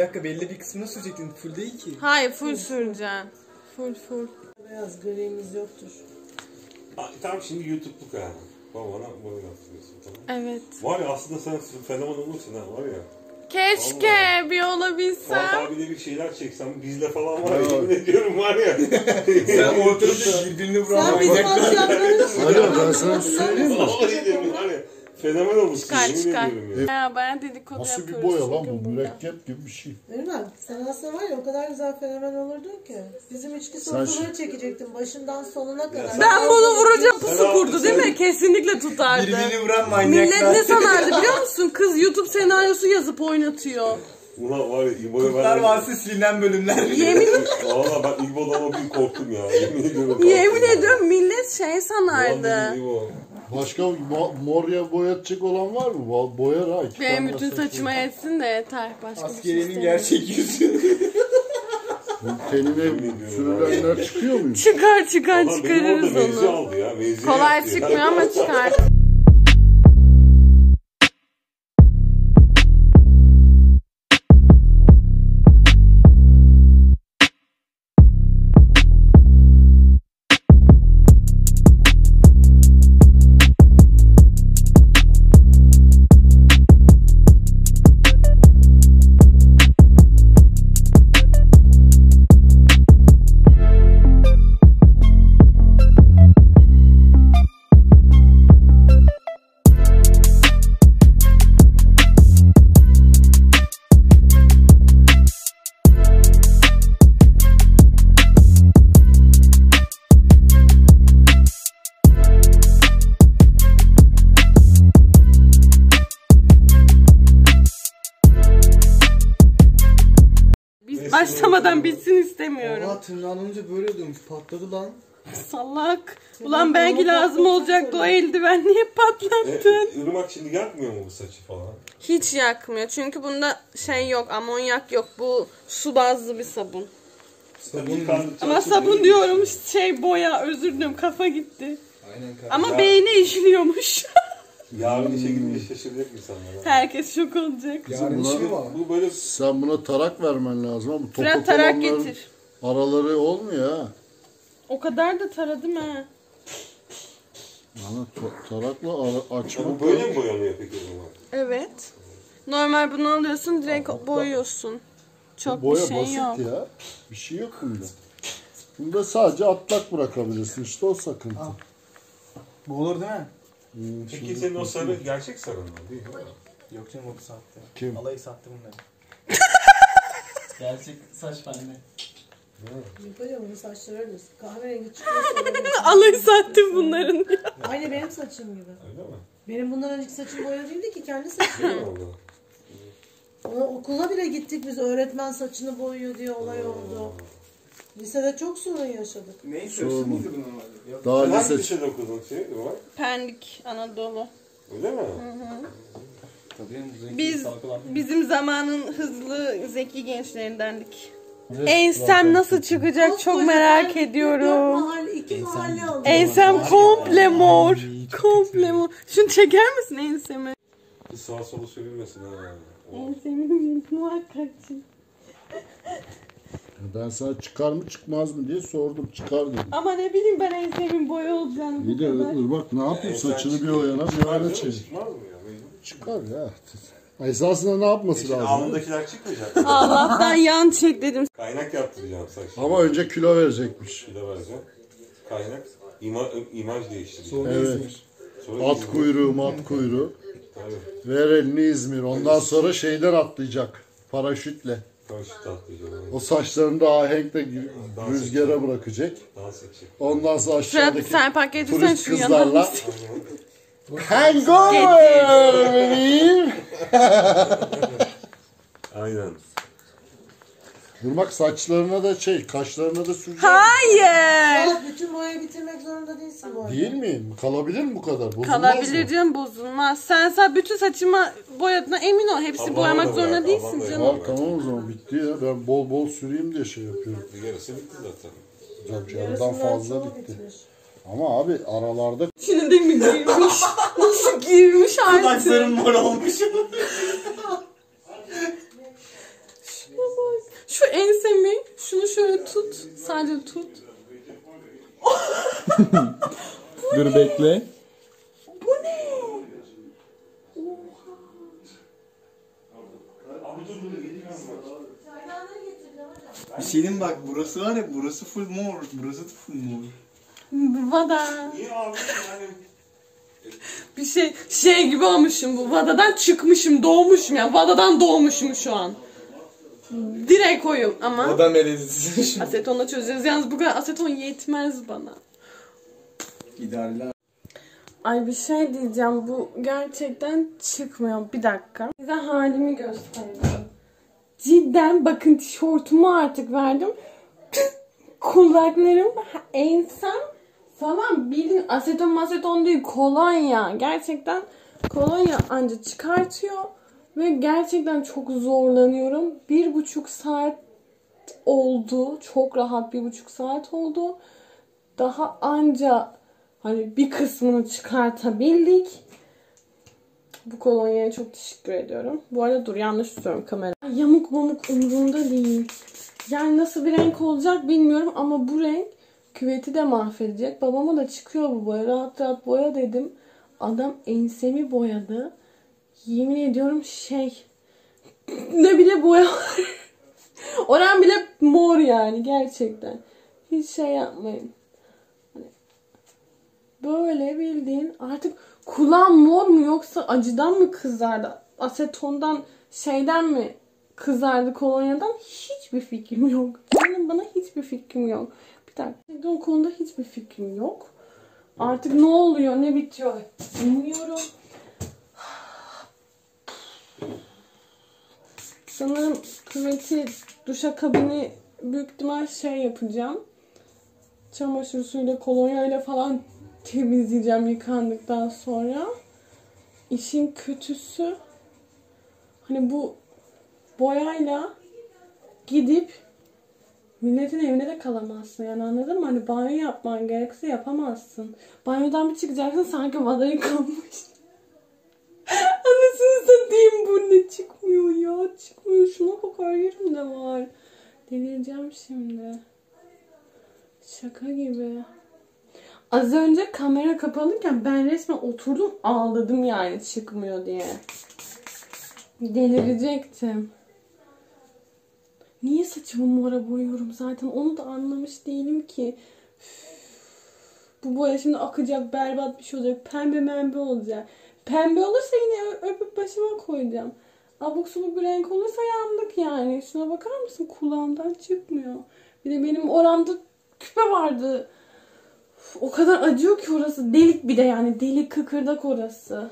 dakika, belli bir kısmını sürecektin. Full değil ki. Hayır, full süreceksin. Full. Beyaz griğimiz yoktur. Tamam, şimdi YouTube'luk yani. Bana bunu yaptırıyorsun, tamam. Evet. Var ya, aslında sen fenomen olursun ha, var ya. Keşke vallahi bir olabilsem. Fuat abiyle bir şeyler çeksem, bizle falan var ya, yemin ediyorum var ya. Sen ortada birbirini vuran Sen bizim akşamları... Alo, ben sana söyleyeyim mi? Vallahi diyorum var ya. Fenomen olmuşsun, Çıkar. yemin ediyorum ya. Bayağı dedikodu Nasıl bir yapıyoruz boya lan çünkü bu? burada. Mürekkep gibi bir şey. Bilmem. Sen aslında var ya, o kadar güzel fenomen olurdun ki. Bizim içki sofraları çekecektin başından sonuna kadar. Ben bunu vuracağım, pusu kurdu değil mi? Kesinlikle tutardı. birbirini vuran manyaklar. Millet ne sanardı biliyor musun? Kız YouTube senaryosu yazıp oynatıyor. Ulan var ya, İbo'ya ben... Kurtlar Vadisi silinen bölümler. Yemin Valla ben İbo'dan o gün korktum ya. Yemin ediyorum. Yemin ediyorum millet şey sanardı. Ulan dedim, İbo. Başka mor boyatacak olan var mı? Boyar ha. Benim bütün saçıma etsin de yeter. Başka bir şey Askeriyenin istemiyorum. gerçek yüzü. Tenine sürülenler çıkıyor mu? Çıkar Adam benim orada çıkarırız mevzi onu. aldı ya. Mevzi Kolay yaptı ya. çıkmıyor ama çıkar. Başlamadan bitsin istemiyorum. Oha, tırnağın önce böyle dönmüş, patladı lan. Salak. Ulan belki lazım olacaktı o eldiven, niye patlattın? Irmak şimdi yakmıyor mu bu saçı falan? Hiç yakmıyor çünkü bunda şey yok, amonyak yok. Bu su bazlı bir sabun. Ama sabun diyorum, şey boya, özür dilerim, kafa gitti. Aynen kardeşim. Ama beyne işliyormuş. Yarın işe gidince şaşıracak insanlar. Herkes şok olacak. Yarın işi mi var? Bu böyle... Sen buna tarak vermen lazım ama Fırat topuk tarak olanların getir. araları olmuyor ha. O kadar da taradım ha. Yani tarakla açmak. Bu böyle mi boyanıyor peki o zaman? Evet. Normal bunu alıyorsun, direkt boyuyorsun. Çok Boya bir şey basit yok. ya. Bir şey yok bunda. Bunda sadece atlak bırakabilirsin. İşte o sıkıntı. Bu olur değil mi? Peki senin o sarı gerçek sarı mı değil mi? Yok canım, o sahte. Kim? Alayı sattı bunları. Gerçek saç bende. Yapacağım, onun saçları öyle. Kahverengi çıkıyor. Alayı sattım bunların diyor. Aynı benim saçım gibi. Öyle mi? Benim bundan önceki saçım boya değildi ki, kendi saçım. Ne oldu? Ona okula bile gittik biz, öğretmen saçını boyuyor diye olay oldu. Lisede çok sorun yaşadık. Neyse, üstü müydü bunun vardı? Yok. Daha Sen hangi lise lisede okudun şey var? Pendik, Anadolu. Öyle mi? Bizim zamanın hızlı, zeki gençlerindendik. Ensem nasıl çıkacak çok merak ediyorum. İki mahalle aldı. Ensem komple mor. Komple mor. Şunu çeker misin ensemi? Bir sağa sola sürülmesin ha. Ensemin muhakkak çek. ben sana çıkar mı çıkmaz mı diye sordum. Çıkar dedim. Ama ne bileyim ben ensemin boyu olacağını Bir bu de kadar. Irmak ne yapıyor? Saçını bir o yana bir o yana çevir. Çıkmaz mı ya? Mecbur. Çıkar ya. Esasında ne yapması Şimdi lazım? alnındakiler çıkmayacak. Allah'tan yan çek dedim. Kaynak yaptıracağım saç. Ama önce kilo verecekmiş. Kilo vereceğim. Kaynak. İmaj değiştireceğim. Evet. Sonra At İzmir. kuyruğu, mat kuyruğu. Tabii. Ver elini İzmir. Ondan sonra şeyden atlayacak. Paraşütle. Paraşüt atlayacağım. O saçlarını da ahenkle rüzgara bırakacak. Dans edecek. Ondan sonra Fırat aşağıdaki sen park getirsen turist şu yana. kızlarla hangover bebeğim. Aynen. Irmak saçlarına da kaşlarına da sürecek. Hayır. Ama bütün boyayı bitirmek zorunda değilsin bu arada. Değil mi? Kalabilir mi bu kadar? Bozulmaz Kalabilir mı? canım, bozulmaz. Sen bütün saçıma boyadığına emin ol. Hepsi Allah'ına boyamak bırak, zorunda değilsin Allah'ına canım. Ha, tamam o zaman bitti ya. Ben bol bol süreyim diye şey yapıyorum. Yarısı bitti zaten. Yok yarıdan Yarısından fazla çoğu bitti. bitmiş. Ama abi aralarda Şimdi de mi girmiş? Nasıl girmiş artık? Saçlarım mor olmuş. Şu ensemi, şunu şöyle tut. Sadece tut. Dur bekle. Bu ne? Bir şey diyeyim bak, burası var ya, burası full mor. Burası da full mor. Vada. Niye abi yani? Bir şey gibi olmuşum bu. Vadadan çıkmışım, doğmuşum ya. Vadadan doğmuşum şu an. Direkt oyum ama. O da melezisi. Asetonla çözeceğiz. Yalnız bu kadar aseton yetmez bana. İdealler. Ay bir şey diyeceğim. Bu gerçekten çıkmıyor. Bir dakika. Size halimi göstereceğim. Cidden bakın tişörtümü artık verdim. Kulaklarım, ensem falan bilin aseton değil, kolonya. Gerçekten kolonya anca çıkartıyor. Ve gerçekten çok zorlanıyorum. 1,5 saat oldu. Çok rahat 1,5 saat oldu. Daha anca hani bir kısmını çıkartabildik. Bu kolonyaya çok teşekkür ediyorum. Bu arada dur, yanlış tutuyorum kamera. Yamuk mamuk umurumda değil. Yani nasıl bir renk olacak bilmiyorum ama bu renk küveti de mahvedecek. Babama da çıkıyor bu boya. Rahat rahat boya dedim. Adam ensemi boyadı. Yemin ediyorum ne bile boya var. Oran bile mor yani gerçekten. Hiç şey yapmayın. Hani böyle bildiğin artık kulağım mor mu yoksa acıdan mı kızardı? Asetondan mi kızardı, kolonyadan? Hiçbir fikrim yok. Yani bana hiçbir fikrim yok. Bir dakika. O konuda hiçbir fikrim yok. Artık ne oluyor, ne bitiyor bilmiyorum. Sanırım küveti, duşakabini büyük ihtimal yapacağım. Çamaşır suyuyla, kolonyayla falan temizleyeceğim yıkandıktan sonra. İşin kötüsü hani bu boyayla gidip milletin evine de kalamazsın. Yani anladın mı? Hani banyo yapman gerekse yapamazsın. Banyodan bir çıkacaksın sanki vada yıkanmış. Anasını satayım, bu ne çıkmıyor ya, çıkmıyor. Şuna bak, her yerimde var. Delireceğim şimdi. Şaka gibi. Az önce kamera kapalıyken ben resmen oturdum ağladım yani çıkmıyor diye. Delirecektim. Niye saçımı mora boyuyorum zaten onu da anlamış değilim ki. Bu boya şimdi akacak, berbat bir şey olacak. Pembe olacak. Pembe olursa yine öpüp başıma koyacağım. Abuk subuk bir renk olursa yandık yani. Şuna bakar mısın? Kulağımdan çıkmıyor. Bir de benim oramda küpe vardı. O kadar acıyor ki orası. Delik bir de yani. Delik, kıkırdak orası.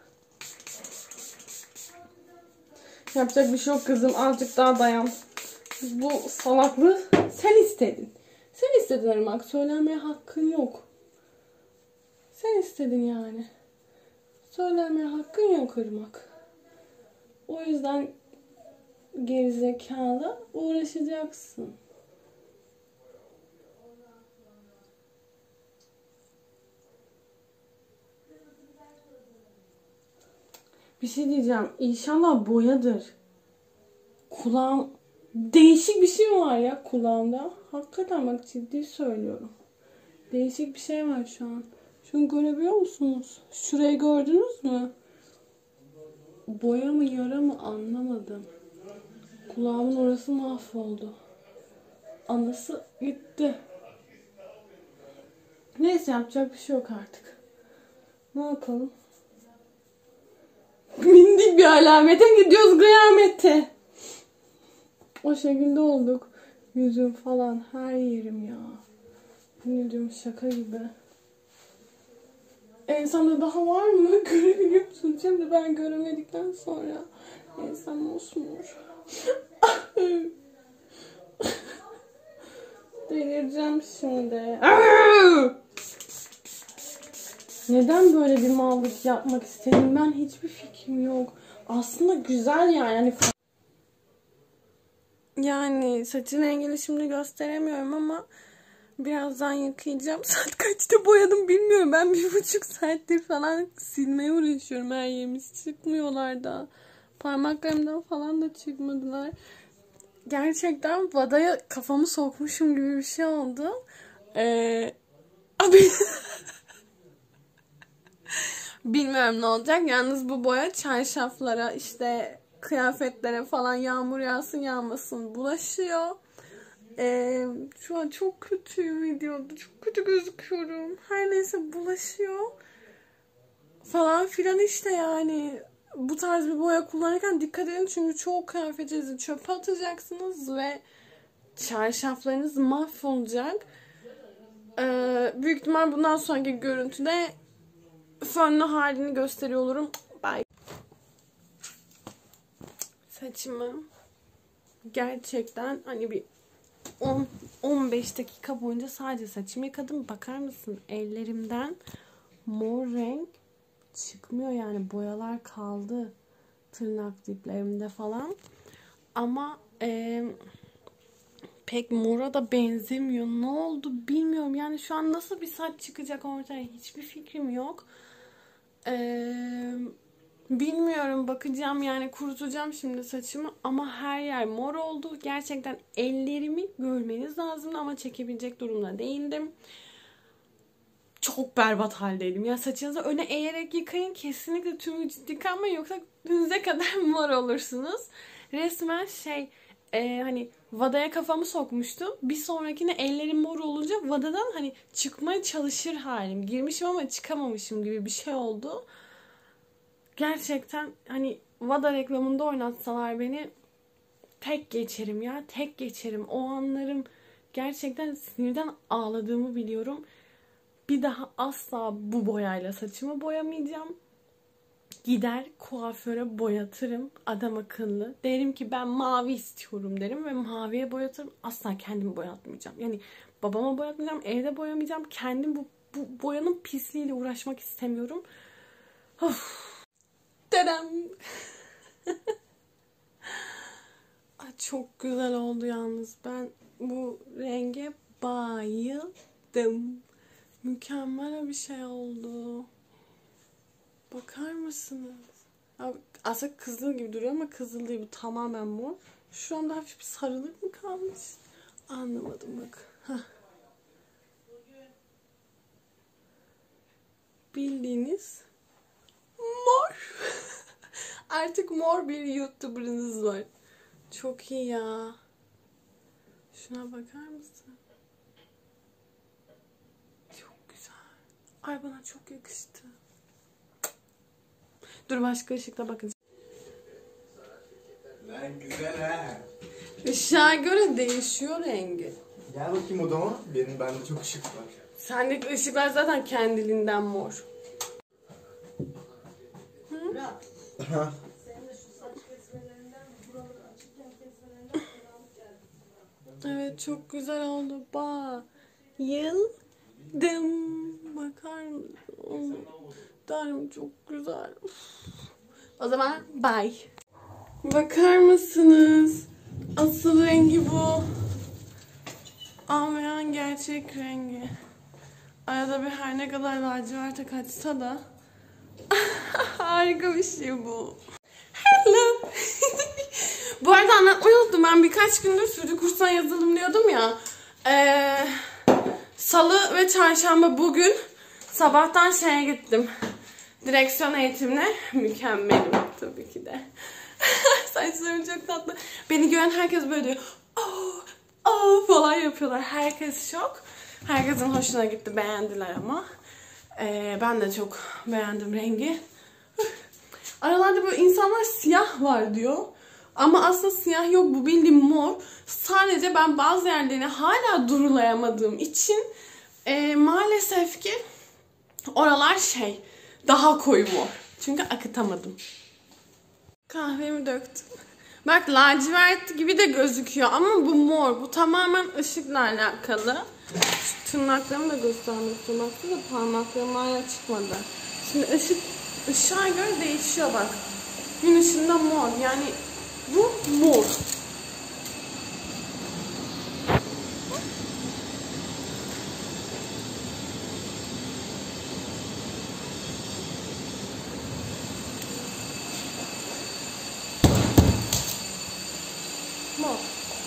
Yapacak bir şey yok kızım. Azıcık daha dayan. Bu salaklığı sen istedin. Sen istedin Irmak. Söylenmeye hakkın yok. Sen istedin yani. Söylenmeye hakkın yok Irmak. O yüzden gerizekalı uğraşacaksın. Bir şey diyeceğim. İnşallah boyadır. Kulağım... Değişik bir şey var ya kulağımda. Hakikaten bak, ciddi söylüyorum. Değişik bir şey var şu an. Şunu görebiliyor musunuz? Şurayı gördünüz mü? Boya mı yara mı anlamadım. Kulağımın orası mahvoldu. Anası gitti. Neyse, yapacak bir şey yok artık. Ne yapalım? Bindik bir alamete, gidiyoruz kıyamete. O şekilde olduk. Yüzüm falan, her yerim ya. Ne diyorum, şaka gibi. Ensemde daha var mı? Görebiliyor musun? Şimdi ben göremedikten sonra ensem mosmor. Delireceğim şimdi. Neden böyle bir mallık yapmak istedim? Ben hiçbir fikrim yok. Aslında güzel yani. Yani saçın rengini şimdi gösteremiyorum ama birazdan yıkayacağım. Saat kaçta boyadım bilmiyorum. Ben 1,5 saattir falan silmeye uğraşıyorum. Her yerimiz çıkmıyorlar da. Parmaklarımdan falan da çıkmadılar. gerçekten vadaya kafamı sokmuşum gibi bir şey oldu. Abi bilmiyorum ne olacak. Yalnız bu boya çarşaflara, işte kıyafetlere falan yağmur yağsın yağmasın bulaşıyor. Şu an çok kötüyüm videoda. Çok kötü gözüküyorum. Her neyse bulaşıyor. Falan filan işte yani. Bu tarz bir boya kullanırken dikkat edin. Çünkü çoğu kıyafetinizi çöpe atacaksınız ve çarşaflarınız mahvolacak. Büyük ihtimal bundan sonraki görüntüde fönlü halini gösteriyor olurum. Bye. Saçımı gerçekten hani bir 10-15 dakika boyunca sadece saçımı yıkadım. Bakar mısın ellerimden mor renk çıkmıyor yani, boyalar kaldı tırnak diplerimde falan. Ama pek mora da benzemiyor. Ne oldu bilmiyorum. Yani şu an nasıl bir saç çıkacak ortaya hiçbir fikrim yok. Bilmiyorum, bakacağım yani, kurutacağım şimdi saçımı ama her yer mor oldu. Gerçekten ellerimi görmeniz lazım ama çekebilecek durumda değildim. Çok berbat haldeydim. Ya saçınızı öne eğerek yıkayın. Kesinlikle tüm vücut yıkanmayın yoksa dünüze kadar mor olursunuz. Resmen hani vadaya kafamı sokmuştum. Bir sonrakine ellerim mor olunca vadadan hani çıkmaya çalışır halim. Girmişim ama çıkamamışım gibi bir şey oldu. Gerçekten hani vada reklamında oynatsalar beni tek geçerim ya. Tek geçerim. O anlarım gerçekten sinirden ağladığımı biliyorum. Bir daha asla bu boyayla saçımı boyamayacağım. Gider kuaföre boyatırım adam akıllı. Derim ki ben mavi istiyorum derim ve maviye boyatırım. Asla kendimi boyatmayacağım. Yani babama boyatmayacağım, evde boyamayacağım. Kendim bu boyanın pisliğiyle uğraşmak istemiyorum. Of. Dedem. Çok güzel oldu yalnız. Ben bu renge bayıldım. Mükemmel bir şey oldu. Bakar mısınız? Abi, aslında kızıl gibi duruyor ama kızıl değil, bu tamamen mor. Şu anda hafif bir sarılık mı kalmış? Anlamadım bak. Heh. Bildiğiniz mor. Artık mor bir YouTuber'ınız var. Çok iyi ya. Şuna bakar mısın? Çok güzel. Ay bana çok yakıştı. Dur başka ışıkta bakın. Lan güzel ha. Işığa göre değişiyor rengi. Gel bakayım odama. Bende çok ışık var. Sendeki ışıklar zaten kendiliğinden mor. Murat. Ha. Senin de şu saç kesmelerinden, buraları açıkken kesmelerinden fenalık geldi. Evet çok güzel oldu. Bayıldım. Bakar mısın? Darım çok güzel. O zaman bye. Bakar mısınız? Asıl rengi bu. Almayan gerçek rengi. Arada bir her ne kadar laciverte kaçsa da harika bir şey bu. Hello. Bu arada anlatmayı unuttum. Ben birkaç gündür sürücü kursuna yazıldım diyordum ya. Salı ve çarşamba bugün sabahtan şeye gittim. Direksiyon eğitimine. Mükemmelim tabii ki de. Saçlarım çok tatlı. Beni gören herkes böyle diyor. Oh falan yapıyorlar. Herkes şok. Herkesin hoşuna gitti. Beğendiler ama. Ben de çok beğendim rengi. Aralarda böyle insanlar siyah var diyor. Ama aslında siyah yok. Bu bildiğim mor. Sadece ben bazı yerlerini hala durulayamadığım için maalesef ki oralar daha koyu mor. Çünkü akıtamadım. Kahvemi döktüm. Bak lacivert gibi de gözüküyor ama bu mor. Bu tamamen ışıkla alakalı. Şu tırnaklarımı da göstermek istiyorum. Baksana parmaklarım hala çıkmadı. Şimdi ışığa göre değişiyor bak. Gün ışığında mor. Yani bu mor. Mor.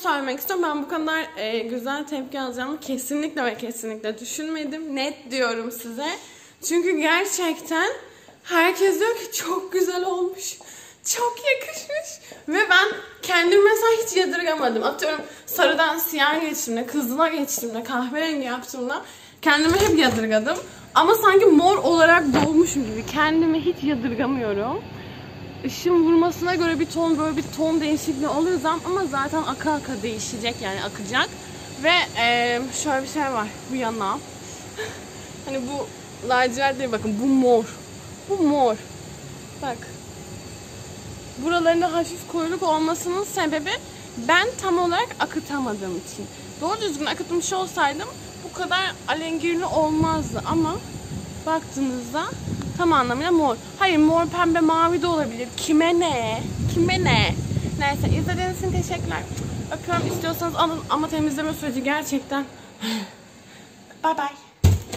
söylemek istiyorum. Ben bu kadar güzel tepki alacağımı kesinlikle ve kesinlikle düşünmedim. Net diyorum size. Çünkü gerçekten herkes diyor ki çok güzel olmuş. Çok yakışmış. Ve ben kendimi mesela hiç yadırgamadım. Atıyorum sarıdan siyah geçtiğimde, kızıla geçtiğimde, kahverengi yaptığımda kendimi hep yadırgadım. Ama sanki mor olarak doğmuşum gibi. Kendimi hiç yadırgamıyorum. Işığın vurmasına göre bir ton, böyle bir ton değişikliği oluyor ama zaten aka aka değişecek, yani akacak. Ve şöyle bir şey var bu yana. Hani bu lacivert değil, bakın bu mor. Bu mor. Bak. Buralarında hafif koyuluk olmasının sebebi ben tam olarak akıtamadığım için. Doğru düzgün akıtmış olsaydım bu kadar alengirli olmazdı ama baktığınızda tam anlamıyla mor. Hayır, mor, pembe, mavi de olabilir. Kime ne? Kime ne? Neyse, izlediğiniz için teşekkürler. Öpüyorum. İstiyorsanız alın ama temizleme süreci gerçekten. Bye bye.